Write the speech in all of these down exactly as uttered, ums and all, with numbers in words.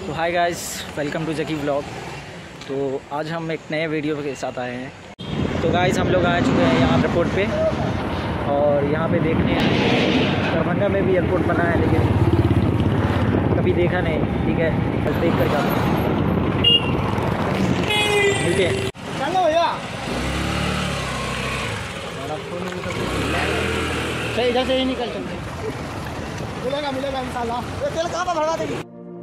तो hi guys, welcome to Jaki vlog. तो आज हम एक नए वीडियो के साथ आए हैं। तो गाइस हम लोग आ चुके हैं यहाँ एयरपोर्ट पे, और यहाँ पे देखने दरभंगा में भी एयरपोर्ट बना है, लेकिन कभी देखा नहीं। ठीक है, बस देख कर जाते हैं। ठीक है, चलो भैया, इधर से ही निकल चलते। मिलेगा मिलेगा इंशाल्लाह। ये तेल कहाँ पर भरवा देगी?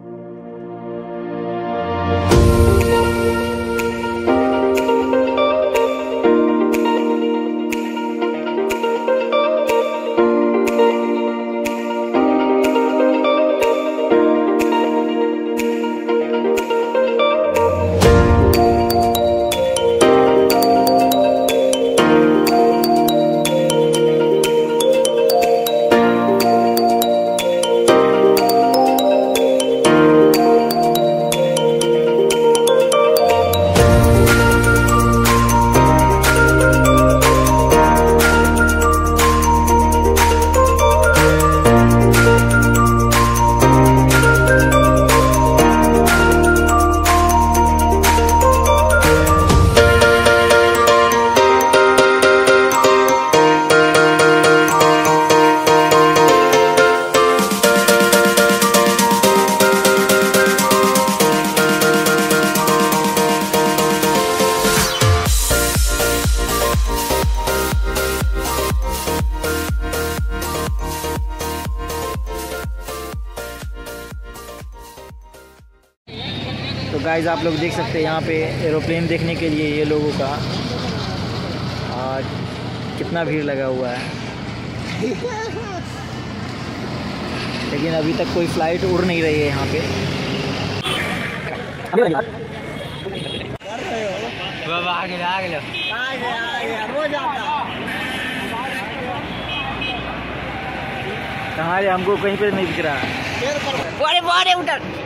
तो गाइस आप लोग देख सकते हैं यहाँ पे एरोप्लेन देखने के लिए ये लोगों का आज कितना भीड़ लगा हुआ है, लेकिन अभी तक कोई फ़्लाइट उड़ नहीं रही है यहाँ पे। कहाँ है? हमको कहीं पे नहीं दिख रहा है। बड़े बड़े उधर